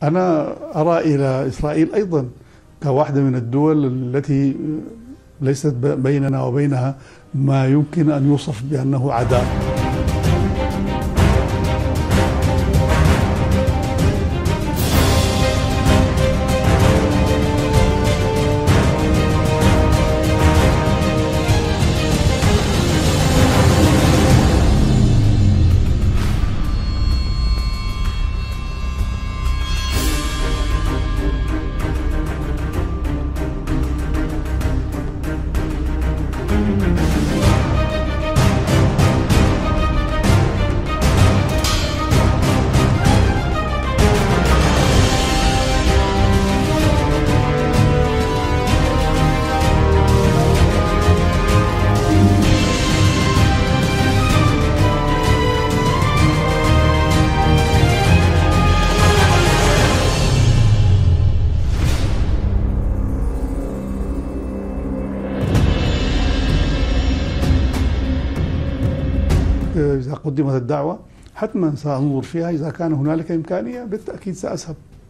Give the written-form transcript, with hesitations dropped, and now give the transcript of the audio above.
أنا أرى إلى إسرائيل أيضا كواحدة من الدول التي ليست بيننا وبينها ما يمكن أن يوصف بأنه عداء. إذا قدمت الدعوة حتما سأنظر فيها، إذا كان هنالك إمكانية بالتأكيد سأذهب.